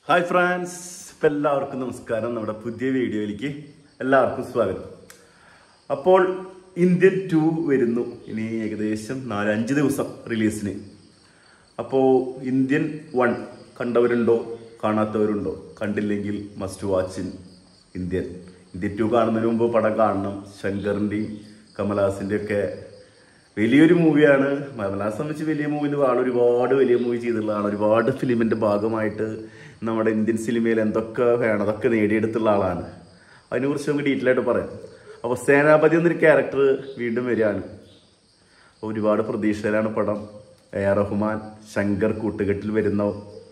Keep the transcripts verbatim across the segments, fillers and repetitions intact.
Hi friends, ഇപ്പം എല്ലാവർക്കും നമസ്കാരം. നമ്മുടെ പുതിയ വീഡിയോയിലേക്ക് എല്ലാവർക്കും സ്വാഗതം. അപ്പോൾ ഇന്ത്യൻ ടു വരുന്നു. ഇനി ഏകദേശം നാലഞ്ച് ദിവസം റിലീസിന്. അപ്പോൾ ഇന്ത്യൻ വൺ കണ്ടവരുണ്ടോ, കാണാത്തവരുണ്ടോ? കണ്ടില്ലെങ്കിൽ must watch in Indian. Indian two കാണുന്നതിന് മുമ്പ് പടം കാണണം. ശങ്കറിൻ്റെയും കമലഹാസിൻ്റെയും ഒക്കെ വലിയൊരു മൂവിയാണ്. കമലഹാസൻ സംബന്ധിച്ച് വലിയ മൂവി ആൾ ഒരുപാട് വലിയ മൂവി ചെയ്തിട്ടുള്ളതാണ്. ഒരുപാട് ഫിലിമിൻ്റെ ഭാഗമായിട്ട് നമ്മുടെ ഇന്ത്യൻ സിനിമയിൽ എന്തൊക്കെ വേണം അതൊക്കെ നേടിയെടുത്തുള്ള ആളാണ്. അതിനെക്കുറിച്ച് നമുക്ക് ഡീറ്റെയിൽ ആയിട്ട് പറയാം. അപ്പോൾ സേനാപതി എന്നൊരു ക്യാരക്ടർ വീണ്ടും വരികയാണ്. ഒരുപാട് പ്രതീക്ഷയിലാണ് പടം. എ ആർ റഹ്മാൻ, ശങ്കർ കൂട്ടുകെട്ടിൽ വരുന്ന.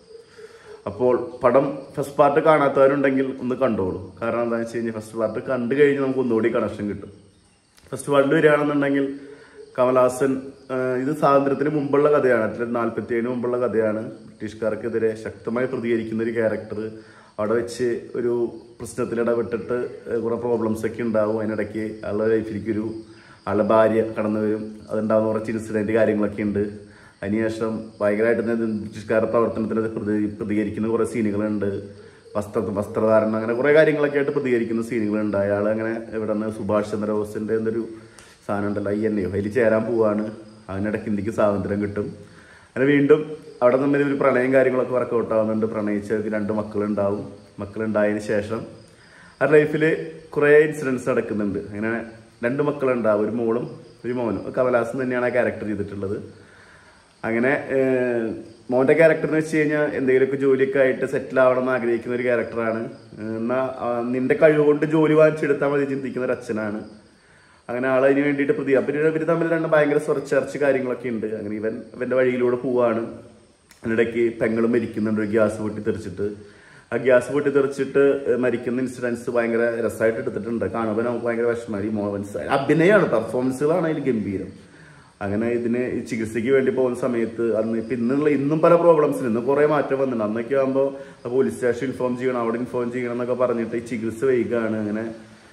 അപ്പോൾ പടം ഫസ്റ്റ് പാർട്ട് കാണാത്തവരുണ്ടെങ്കിൽ ഒന്ന് കണ്ടോളൂ. കാരണം എന്താണെന്ന് വെച്ച് കഴിഞ്ഞാൽ ഫസ്റ്റ് പാർട്ട് കണ്ടു കഴിഞ്ഞ് നമുക്ക് ഒന്നുകൂടി കണക്ഷൻ കിട്ടും. ഫസ്റ്റ് പാർട്ടിൽ വരികയാണെന്നുണ്ടെങ്കിൽ കമലഹാസൻ, ഇത് സ്വാതന്ത്ര്യത്തിന് മുമ്പുള്ള കഥയാണ്. ആയിരത്തി നാൽപ്പത്തി ഏഴിന് മുമ്പുള്ള കഥയാണ്. ബ്രിട്ടീഷുകാർക്കെതിരെ ശക്തമായി പ്രതികരിക്കുന്ന ഒരു ക്യാരക്ടർ. അവിടെ വെച്ച് ഒരു പ്രശ്നത്തിൽ ഇടപെട്ടിട്ട് കുറേ പ്രോബ്ലംസ് ഒക്കെ ഉണ്ടാവും. അതിനിടയ്ക്ക് ആളുടെ ലൈഫിലേക്കൊരു ആളുടെ ഭാര്യ കടന്നു വരും. അതുണ്ടാകുന്ന കുറച്ച് ഇൻസിഡൻറ്റ് കാര്യങ്ങളൊക്കെ ഉണ്ട്. അതിനുശേഷം ഭയങ്കരമായിട്ട് ബ്രിട്ടീഷുകാരുടെ പ്രവർത്തനത്തിന് പ്രതി പ്രതികരിക്കുന്ന കുറേ സീനുകളുണ്ട്. വസ്ത്ര വസ്ത്രധാരണം അങ്ങനെ കുറേ കാര്യങ്ങളൊക്കെ ആയിട്ട് പ്രതികരിക്കുന്ന സീനുകളുണ്ട്. അയാൾ അങ്ങനെ ഇവിടെ നിന്ന് സുഭാഷ് ചന്ദ്രബോസിൻ്റെ എന്തൊരു സാധനം ഉണ്ടല്ലോ, ഐ എൻ എയോ, അതിൽ ചേരാൻ പോവാണ്. അതിനിടയ്ക്ക് ഇന്ത്യക്ക് സ്വാതന്ത്ര്യം കിട്ടും. അങ്ങനെ വീണ്ടും അവിടെ തമ്മിൽ ഒരു പ്രണയം കാര്യങ്ങളൊക്കെ വർക്കൗട്ട് ആവുന്നുണ്ട്. പ്രണയിച്ചവർക്ക് രണ്ട് മക്കളുണ്ടാവും. മക്കളുണ്ടായതിന് ശേഷം ആ ലൈഫിൽ കുറേ ഇൻസിഡൻസ് നടക്കുന്നുണ്ട്. അങ്ങനെ രണ്ട് മക്കളുണ്ടാവും, ഒരു മോളും ഒരു മോനും. കമലഹാസൻ തന്നെയാണ് ആ ക്യാരക്ടർ ചെയ്തിട്ടുള്ളത്. അങ്ങനെ മോൻ്റെ ക്യാരക്ടർ എന്ന് വെച്ച് കഴിഞ്ഞാൽ എന്തെങ്കിലുമൊക്കെ ജോലിയൊക്കെ ആയിട്ട് സെറ്റിൽ ആവണം എന്ന് ആഗ്രഹിക്കുന്ന ഒരു ക്യാരക്ടറാണ്. എന്നാൽ നിന്റെ കഴിവ് കൊണ്ട് ജോലി വാങ്ങിച്ചെടുത്താൽ മതി ചിന്തിക്കുന്ന ഒരു അച്ഛനാണ്. അങ്ങനെ ആളതിന് വേണ്ടിയിട്ട് പ്രതി അപ്പം ഇവർ തമ്മിൽ രണ്ട് ഭയങ്കര ചർച്ച കാര്യങ്ങളൊക്കെ ഉണ്ട്. അങ്ങനെ ഇവൻ ഇവൻ്റെ വഴിയിലൂടെ പോവാണ്. അതിനിടയ്ക്ക് പെങ്ങളും മരിക്കുന്നുണ്ട് ഒരു ഗ്യാസ് പൊട്ടിത്തെറിച്ചിട്ട്. ആ ഗ്യാസ് പൊട്ടിത്തെറിച്ചിട്ട് മരിക്കുന്ന ഇൻസിഡൻസ് ഭയങ്കര രസമായിട്ട് എടുത്തിട്ടുണ്ട്. കാണുമ്പോൾ നമുക്ക് ഭയങ്കര വിഷമമായി. മോഹൻസ് അഭിനയമാണ്, പെർഫോമൻസുകളാണ് അതിൽ ഗംഭീരം. അങ്ങനെ ഇതിന് ചികിത്സയ്ക്ക് വേണ്ടി പോകുന്ന സമയത്ത് അന്ന് ഇപ്പം ഇന്നുള്ള ഇന്നും പല പ്രോബ്ലംസിന് ഇന്ന് കുറേ മാറ്റം വന്നിട്ടുണ്ട്. അന്നൊക്കെ ആകുമ്പോൾ പോലീസ് സ്റ്റേഷൻ ഇൻഫോം ചെയ്യണം, അവിടെ ഇൻഫോം ചെയ്യണം എന്നൊക്കെ പറഞ്ഞിട്ട് ഈ ചികിത്സ വൈകുകയാണ്. അങ്ങനെ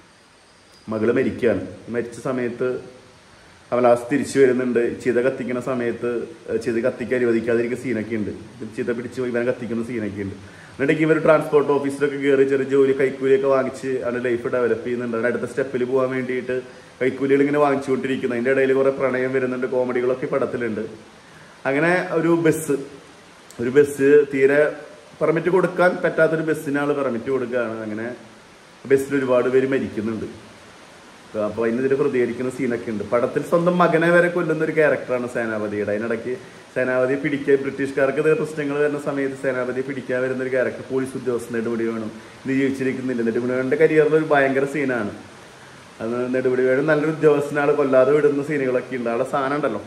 മകള് മരിക്കുകയാണ്. മരിച്ച സമയത്ത് കമലഹാസൻ തിരിച്ചു വരുന്നുണ്ട്. ചിത കത്തിക്കുന്ന സമയത്ത് ചിത കത്തിക്കാൻ അനുവദിക്കാതിരിക്കുന്ന സീനൊക്കെ ഉണ്ട്. ചിത പിടിച്ച് ഇവനെ കത്തിക്കുന്ന സീനൊക്കെ ഉണ്ട്. എന്നിട്ടേക്ക് ഇവർ ട്രാൻസ്പോർട്ട് ഓഫീസിലൊക്കെ കയറി ചെറിയ ജോലി കൈക്കൂലിയൊക്കെ വാങ്ങിച്ച് അവരുടെ ലൈഫ് ഡെവലപ്പ് ചെയ്യുന്നുണ്ട്. അതിന് അടുത്ത സ്റ്റെപ്പിൽ പോകാൻ വേണ്ടിയിട്ട് കൈക്കൂലികൾ ഇങ്ങനെ വാങ്ങിച്ചുകൊണ്ടിരിക്കുന്നു. അതിൻ്റെ ഇടയിൽ കുറേ പ്രണയം വരുന്നുണ്ട്, കോമഡികളൊക്കെ പടത്തിലുണ്ട്. അങ്ങനെ ഒരു ബസ് ഒരു ബസ് തീരെ പെർമിറ്റ് കൊടുക്കാൻ പറ്റാത്തൊരു ബസ്സിന് ആൾ പെർമിറ്റ് കൊടുക്കുകയാണ്. അങ്ങനെ ബസ്സിൽ ഒരുപാട് പേര് മരിക്കുന്നുണ്ട്. അപ്പോൾ അതിനെതിരെ പ്രതികരിക്കുന്ന സീനൊക്കെ ഉണ്ട്. പടത്തിൽ സ്വന്തം മകനെ വരെ കൊല്ലുന്ന ഒരു ക്യാരക്ടറാണ് സേനാപതിയുടെ. അതിനിടയ്ക്ക് സേനാപതി പിടിക്കാൻ ബ്രിട്ടീഷുകാർക്ക് പ്രശ്നങ്ങൾ വരുന്ന സമയത്ത് സേനാപതിയെ പിടിക്കാൻ വരുന്ന ഒരു ക്യാരക്ടർ പോലീസ് ഉദ്യോഗസ്ഥൻ നെടുമുടി വേണം. ഇത് ജീവിച്ചിരിക്കുന്നില്ല. നെടുമുടി വേണൻ്റെ കരിയറിൽ ഒരു ഭയങ്കര സീനാണ് അത്. നെടുമുടി വേണം നല്ലൊരു ഉദ്യോഗസ്ഥനാൾ കൊല്ലാതെ വിടുന്ന സീനുകളൊക്കെ ഉണ്ട്. ആളെ സാധനം ഉണ്ടല്ലോ.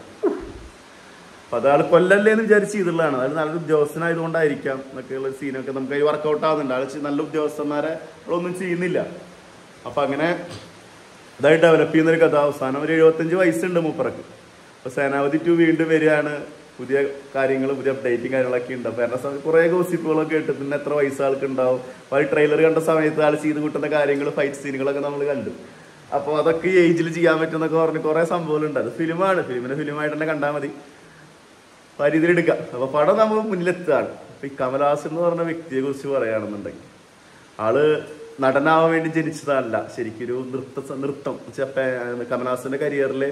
അപ്പം അത് ആൾ കൊല്ലല്ലേ എന്ന് വിചാരിച്ച് ചെയ്തിട്ടുള്ളതാണ്. അത് നല്ലൊരു ഉദ്യോഗസ്ഥനായതുകൊണ്ടായിരിക്കാം എന്നൊക്കെയുള്ള സീനൊക്കെ നമുക്ക് അതിൽ വർക്കൗട്ട് ആവുന്നുണ്ട്. ആൾ നല്ല ഉദ്യോഗസ്ഥന്മാരെ ഒന്നും ചെയ്യുന്നില്ല. അപ്പം അങ്ങനെ അതായി ഡെവലപ്പ് ചെയ്യുന്നൊരു കഥ. അവസാനം ഒരു എഴുപത്തഞ്ച് വയസ്സുണ്ട് മൂപ്പറക്ക്. അപ്പോൾ സേനാപതി ടു വീണ്ടും വരികയാണ്. പുതിയ കാര്യങ്ങൾ, പുതിയ അപ്ഡേറ്റും കാര്യങ്ങളൊക്കെ ഉണ്ട്. അപ്പോൾ എന്നെ കുറേ ഗോസിപ്പുകളൊക്കെ കേട്ട് പിന്നെ എത്ര വയസ്സ് ആൾക്ക് ഉണ്ടാവും. അപ്പോൾ ഈ ട്രെയിലർ കണ്ട സമയത്ത് ആൾ ചെയ്ത് കൂട്ടുന്ന കാര്യങ്ങൾ, ഫൈറ്റ് സീനുകളൊക്കെ നമ്മൾ കണ്ടു. അപ്പോൾ അതൊക്കെ ഈ ഏജിൽ ചെയ്യാൻ പറ്റുമെന്നൊക്കെ പറഞ്ഞ് കുറേ സംഭവങ്ങളുണ്ട്. അത് ഫിലിമാണ്, ഫിലിമിനെ ഫിലിമായിട്ട് തന്നെ കണ്ടാൽ മതി. അപ്പോൾ ആ രീതിയിൽ എടുക്കാം. അപ്പോൾ പടം നമുക്ക് മുന്നിലെത്തുകയാണ്. അപ്പോൾ ഈ കമലഹാസൻ എന്ന് പറഞ്ഞ വ്യക്തിയെ കുറിച്ച് പറയുകയാണെന്നുണ്ടെങ്കിൽ ആള് നടനാവാൻ വേണ്ടി ജനിച്ചതല്ല, ശരിക്കൊരു നൃത്ത നൃത്തം കമലഹാസന്റെ കരിയറിൽ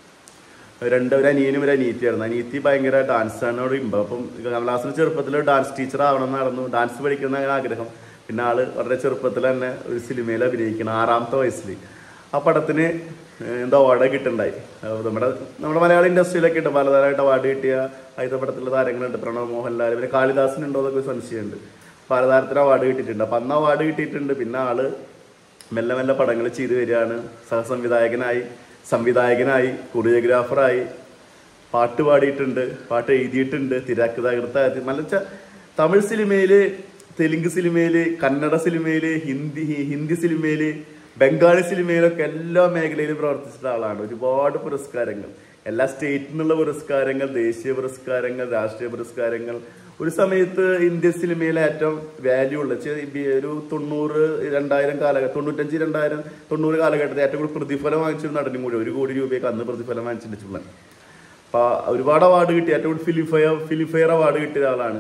രണ്ട് ഒരു അനിയനും ഒരു അനിയത്തിയായിരുന്നു. അനിയത്തി ഭയങ്കര ഡാൻസാണോട് ഇമ്പം. അപ്പം കമലഹാസന് ചെറുപ്പത്തിൽ ഡാൻസ് ടീച്ചർ ആവണം എന്നായിരുന്നു, ഡാൻസ് പഠിക്കുന്ന ആഗ്രഹം. പിന്നെ ആള് വളരെ ചെറുപ്പത്തിൽ തന്നെ ഒരു സിനിമയിൽ അഭിനയിക്കണം, ആറാമത്തെ വയസ്സിൽ. ആ പടത്തിന് എന്തോ അവാർഡ് കിട്ടുന്നുണ്ടായി. നമ്മുടെ നമ്മുടെ മലയാള ഇൻഡസ്ട്രിയിലൊക്കെ ഉണ്ട് പലതരമായിട്ട് അവാർഡ് കിട്ടിയ ആദ്യത്തെ പടത്തിലുള്ള താരങ്ങളുണ്ട്. പ്രണവ് മോഹൻലാൽ, പിന്നെ കാളിദാസിനുണ്ടോ എന്നൊക്കെ സംശയമുണ്ട്. പലതരത്തിൽ അവാർഡ് കിട്ടിയിട്ടുണ്ട്. അപ്പം അന്ന് അവാർഡ് കിട്ടിയിട്ടുണ്ട്. പിന്നെ ആള് മെല്ലെ മെല്ലെ പടങ്ങൾ ചെയ്തു വരികയാണ്. സഹസംവിധായകനായി, സംവിധായകനായി, കൊറിയോഗ്രാഫറായി, പാട്ട് പാടിയിട്ടുണ്ട്, പാട്ട് എഴുതിയിട്ടുണ്ട്, തിരക്കഥാകൃത്തായി. നല്ല തമിഴ് സിനിമയിൽ, തെലുങ്ക് സിനിമയിൽ, കന്നഡ സിനിമയിൽ, ഹിന്ദി ഹിന്ദി സിനിമയിൽ, ബംഗാളി സിനിമയിലൊക്കെ എല്ലാ മേഖലയിലും പ്രവർത്തിച്ചിട്ടുള്ള ആളാണ്. ഒരുപാട് പുരസ്കാരങ്ങൾ, എല്ലാ സ്റ്റേറ്റിൽ നിന്നുള്ള പുരസ്കാരങ്ങൾ, ദേശീയ പുരസ്കാരങ്ങൾ, രാഷ്ട്രീയ പുരസ്കാരങ്ങൾ. ഒരു സമയത്ത് ഇന്ത്യൻ സിനിമയിലെ ഏറ്റവും വാല്യൂ ഉള്ള ഒരു തൊണ്ണൂറ് രണ്ടായിരം കാലഘട്ടം തൊണ്ണൂറ്റഞ്ച് രണ്ടായിരം തൊണ്ണൂറ് കാലഘട്ടത്തിൽ ഏറ്റവും കൂടുതൽ പ്രതിഫലം വാങ്ങിച്ചൊരു നടനും കൂടി ഒരു കോടി രൂപയൊക്കെ അന്ന് പ്രതിഫലം വാങ്ങിച്ചിട്ടുള്ള. അപ്പോൾ ഒരുപാട് അവാർഡ് കിട്ടി. ഏറ്റവും കൂടുതൽ Filmfare Filmfare award കിട്ടിയ ആളാണ്.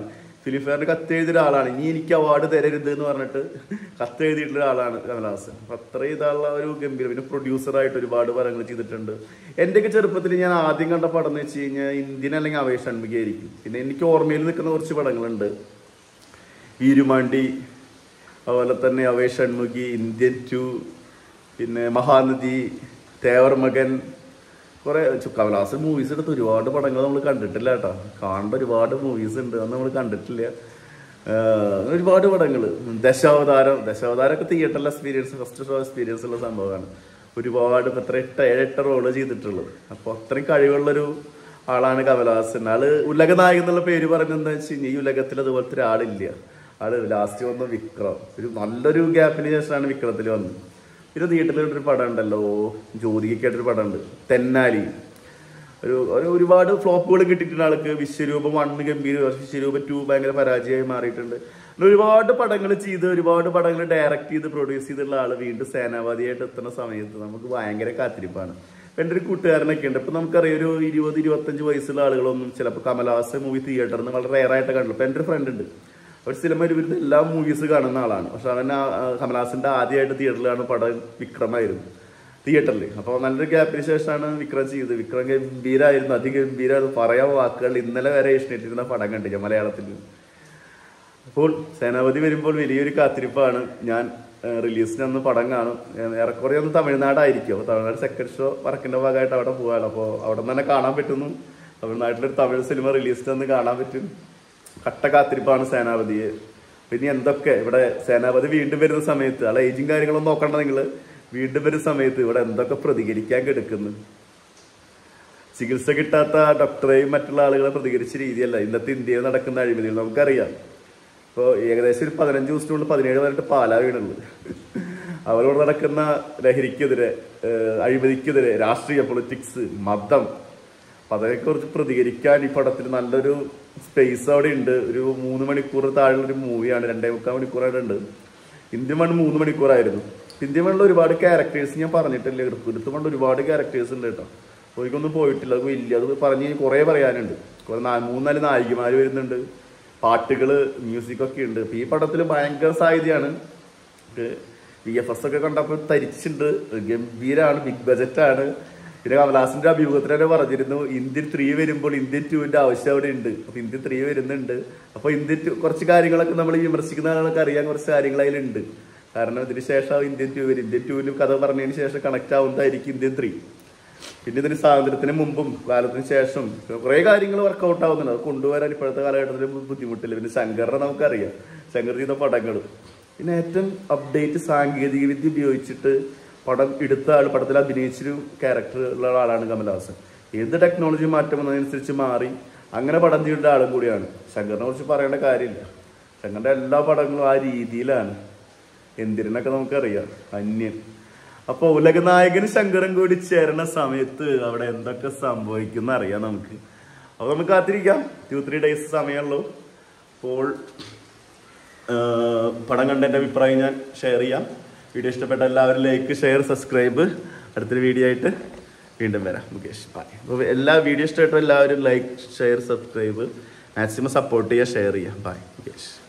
ഫിലിംഫെയറിന് കത്ത് എഴുതിയ ഒരാളാണ്. ഇനി എനിക്ക് അവാർഡ് തരരുത് എന്ന് പറഞ്ഞിട്ട് കത്ത് എഴുതിയിട്ടുള്ള ഒരാളാണ് കമലഹാസൻ. അപ്പം അത്രയും ഇതായുള്ള ഒരു ഗംഭീരം. പിന്നെ പ്രൊഡ്യൂസറായിട്ട് ഒരുപാട് പടങ്ങൾ ചെയ്തിട്ടുണ്ട്. എൻ്റെയൊക്കെ ചെറുപ്പത്തിൽ ഞാൻ ആദ്യം കണ്ട പടം എന്ന് വെച്ച് കഴിഞ്ഞാൽ ഇന്ത്യൻ അല്ലെങ്കിൽ അവേഷ് ഷൺമുഖി ആയിരിക്കും. പിന്നെ എനിക്ക് ഓർമ്മയിൽ നിൽക്കുന്ന കുറച്ച് പടങ്ങളുണ്ട്. വീരുമാണ്ടി, അതുപോലെ തന്നെ അവേഷ് ഷൺമുഖി, ഇന്ത്യൻ ടു, പിന്നെ മഹാനദി, തേവർ മകൻ, കുറെ കമലഹാസൻ മൂവീസ് എടുത്ത് ഒരുപാട് പടങ്ങൾ നമ്മൾ കണ്ടിട്ടില്ല കേട്ടോ. കാണേണ്ട ഒരുപാട് മൂവീസ് ഉണ്ട്, അത് നമ്മൾ കണ്ടിട്ടില്ല. ഒരുപാട് പടങ്ങൾ. ദശാവതാരം ദശാവതാരമൊക്കെ തിയേറ്ററിൽ എക്സ്പീരിയൻസ്, ഫസ്റ്റ് ഷോ എക്സ്പീരിയൻസ് ഉള്ള സംഭവമാണ്. ഒരുപാട് ഇപ്പം എത്ര എട്ട് ഏഴെട്ട് റോള് ചെയ്തിട്ടുള്ളത്. അപ്പോൾ അത്രയും കഴിവുള്ളൊരു ആളാണ് കമലഹാസൻ. ആള് ഉലകനായകൻ എന്നുള്ള പേര് പറഞ്ഞെന്താ വെച്ച് കഴിഞ്ഞാൽ ഈ ഉലകത്തിൽ അതുപോലത്തെ ഒരാളില്ല. ആള് ലാസ്റ്റ് വന്ന വിക്രം, ഒരു നല്ലൊരു ഗ്യാപ്പിന് ശേഷമാണ് വിക്രത്തിൽ വന്നത്. പിന്നെ തിയേറ്ററിലൊരു പടം ഉണ്ടല്ലോ, ജ്യോതികയ്ക്കായിട്ടൊരു പടമുണ്ട് തെന്നാലി. ഒരു ഒരു ഒരുപാട് ഫ്ലോപ്പുകൾ കിട്ടിയിട്ടുണ്ട് ആൾക്ക്. വിശ്വരൂപം വണ്ണ് ഗംഭീര, വിശ്വരൂപം ടു ഭയങ്കര പരാജയമായി മാറിയിട്ടുണ്ട്. ഒരുപാട് പടങ്ങൾ ചെയ്ത് ഒരുപാട് പടങ്ങൾ ഡയറക്റ്റ് ചെയ്ത് പ്രൊഡ്യൂസ് ചെയ്തിട്ടുള്ള ആൾ വീണ്ടും സേനാപതിയായിട്ട് എത്തുന്ന സമയത്ത് നമുക്ക് ഭയങ്കര കാത്തിരിപ്പാണ്. എൻ്റെ ഒരു കൂട്ടുകാരനൊക്കെ ഉണ്ട്. ഇപ്പം നമുക്കറിയാം ഒരു ഇരുപത് ഇരുപത്തഞ്ച് വയസ്സുള്ള ആളുകളൊന്നും ചിലപ്പോൾ കമലഹാസൻ മൂവി തിയേറ്ററിൽ നിന്ന് വളരെ റെയറായിട്ട് കണ്ടു. ഇപ്പം എൻ്റെ ഒരു ഫ്രണ്ട് ഉണ്ട്, ഒരു സിനിമ വരുന്ന എല്ലാ മൂവീസ് കാണുന്ന ആളാണ്. പക്ഷെ അവൻ കമലഹാസന്റെ ആദ്യമായിട്ട് തിയേറ്ററിലാണ് പടം വിക്രമായിരുന്നു തിയേറ്ററിൽ. അപ്പോൾ നല്ലൊരു ഗ്യാപ്പിന് ശേഷമാണ് വിക്രം ചെയ്തത്. വിക്രം ഗംഭീരായിരുന്നു, അതിഗംഭീരമായിരുന്നു, പറയാൻ വാക്കുകൾ. ഇന്നലെ വരെ ഇഷ്ടമായിട്ടിരുന്ന പടം കണ്ടില്ല മലയാളത്തിൽ. അപ്പോൾ സേനാപതി വരുമ്പോൾ വലിയൊരു കാത്തിരിപ്പാണ്. ഞാൻ റിലീസിന് അന്ന് പടം കാണും. ഏറെക്കുറെ ഒന്ന് തമിഴ്നാടായിരിക്കും. അപ്പോൾ തമിഴ്നാട് സെക്കൻഡ് ഷോ വർക്കിൻ്റെ ഭാഗമായിട്ട് അവിടെ പോകാമല്ലോ. അപ്പോൾ അവിടെ നിന്ന് തന്നെ കാണാൻ പറ്റുന്നു. തമിഴ്നാട്ടിലൊരു തമിഴ് സിനിമ റിലീസിന് അന്ന് കാണാൻ പറ്റും. കട്ട കാത്തിരിപ്പാണ് സേനാപതിയെ. പിന്നെ എന്തൊക്കെ ഇവിടെ സേനാപതി വീണ്ടും വരുന്ന സമയത്ത്, അല്ല ഏജും കാര്യങ്ങളൊന്നും നോക്കണ്ട നിങ്ങൾ, വീണ്ടും വരുന്ന സമയത്ത് ഇവിടെ എന്തൊക്കെ പ്രതികരിക്കാൻ കിടക്കുന്നു. ചികിത്സ കിട്ടാത്ത ഡോക്ടറെയും മറ്റുള്ള ആളുകളെ പ്രതികരിച്ച രീതിയല്ല ഇന്നത്തെ ഇന്ത്യയിൽ നടക്കുന്ന അഴിമതികൾ നമുക്കറിയാം. ഇപ്പോൾ ഏകദേശം ഒരു പതിനഞ്ച് ദിവസത്തിനുള്ളിൽ പതിനേഴ് വന്നിട്ട് പാലാ വീണുള്ളത്. അവരോട് നടക്കുന്ന ലഹരിക്കെതിരെ, അഴിമതിക്കെതിരെ, രാഷ്ട്രീയ പൊളിറ്റിക്സ്, മതം, അപ്പം അതിനെക്കുറിച്ച് പ്രതികരിക്കാൻ ഈ പടത്തിൽ നല്ലൊരു സ്പേസ് അവിടെ ഉണ്ട്. ഒരു മൂന്ന് മണിക്കൂർ താഴെയുള്ളൊരു മൂവിയാണ്, രണ്ടേ മുക്കാൽ മണിക്കൂറായിട്ടുണ്ട്. ഇന്ത്യൻ മണ്ണ് മൂന്ന് മണിക്കൂറായിരുന്നു. ഇന്ത്യൻ മണ്ണിൽ ഒരുപാട് ക്യാരക്ടേഴ്സ് ഞാൻ പറഞ്ഞിട്ടില്ല, എടുത്തു എടുത്തു കൊണ്ട് ഒരുപാട് ക്യാരക്ടേഴ്സ് ഉണ്ട് കേട്ടോ. ഒരിക്കൊന്നും പോയിട്ടില്ല, അത് വലിയ അത് പറഞ്ഞ് കുറേ പറയാനുണ്ട്. കുറെ മൂന്നാല് നായികമാർ വരുന്നുണ്ട്, പാട്ടുകൾ, മ്യൂസിക്കൊക്കെ ഉണ്ട്. അപ്പം ഈ പടത്തിൽ ഭയങ്കര സാധ്യതയാണ്. വി എഫ് എസ് ഒക്കെ കണ്ടപ്പോൾ തരിച്ചിട്ടുണ്ട്, ഗംഭീരമാണ്, ബിഗ് ബജറ്റാണ്. പിന്നെ കമലഹാസന്റെ അഭിമുഖത്തിൽ തന്നെ പറഞ്ഞിരുന്നു ഇന്ത്യൻ ത്രീ വരുമ്പോൾ ഇന്ത്യൻ ടുവിന്റെ ആവശ്യം അവിടെ ഉണ്ട്. അപ്പൊ ഇന്ത്യൻ ത്രീ വരുന്നുണ്ട്. അപ്പൊ ഇന്ത്യൻ ടു കുറച്ച് കാര്യങ്ങളൊക്കെ നമ്മൾ വിമർശിക്കുന്ന ആളുകൾക്ക് അറിയാൻ കുറച്ച് കാര്യങ്ങൾ അതിലുണ്ട്. കാരണം ഇതിന് ശേഷം ഇന്ത്യൻ ടു വരും. ഇന്ത്യൻ ടുവിന് കഥ പറഞ്ഞതിന് ശേഷം കണക്ട് ആവുന്നതായിരിക്കും ഇന്ത്യൻ ത്രീ. പിന്നെ ഇതിന് സ്വാതന്ത്ര്യത്തിന് മുമ്പും കാലത്തിന് ശേഷം കുറെ കാര്യങ്ങൾ വർക്കൗട്ട് ആവുന്നുണ്ട്. അത് കൊണ്ടുവരാൻ ഇപ്പോഴത്തെ കാലഘട്ടത്തിൽ ബുദ്ധിമുട്ടില്ല. പിന്നെ ശങ്കറിനെ നമുക്കറിയാം, ശങ്കർ ചെയ്ത പടങ്ങൾ. പിന്നെ ഏറ്റവും അപ്ഡേറ്റ് സാങ്കേതിക വിദ്യ ഉപയോഗിച്ചിട്ട് പടം എടുത്ത ആൾ, പടത്തിൽ അഭിനയിച്ചൊരു ക്യാരക്ടർ ഉള്ള ആളാണ് കമലഹാസൻ. ഏത് ടെക്നോളജി മാറ്റം വന്നതിനനുസരിച്ച് മാറി അങ്ങനെ പടം ചെയ്യേണ്ട ആളും കൂടിയാണ്. ശങ്കറിനെ കുറിച്ച് പറയേണ്ട കാര്യമില്ല. ശങ്കറിന്റെ എല്ലാ പടങ്ങളും ആ രീതിയിലാണ്. എന്തിനൊക്കെ നമുക്കറിയാം, അന്യൻ. അപ്പോൾ ഉലകനായകന് ശങ്കറും കൂടി ചേരുന്ന സമയത്ത് അവിടെ എന്തൊക്കെ സംഭവിക്കുന്ന അറിയാം നമുക്ക്. അപ്പോൾ നമുക്ക് കാത്തിരിക്കാം. ടു ത്രീ ഡേയ്സ് സമയമുള്ളൂ. അപ്പോൾ പടം കണ്ട എൻ്റെ അഭിപ്രായം ഞാൻ ഷെയർ ചെയ്യാം. വീഡിയോ ഇഷ്ടപ്പെട്ട എല്ലാവരും ലൈക്ക്, ഷെയർ, സബ്സ്ക്രൈബ്. അടുത്തൊരു വീഡിയോ ആയിട്ട് വീണ്ടും വരാം. മുകേഷ് ബൈ. അപ്പോൾ എല്ലാ വീഡിയോ ഇഷ്ടമായിട്ടും എല്ലാവരും like, share, subscribe, maximum support ചെയ്യുക, ഷെയർ ചെയ്യുക. ബൈ മുകേഷ്.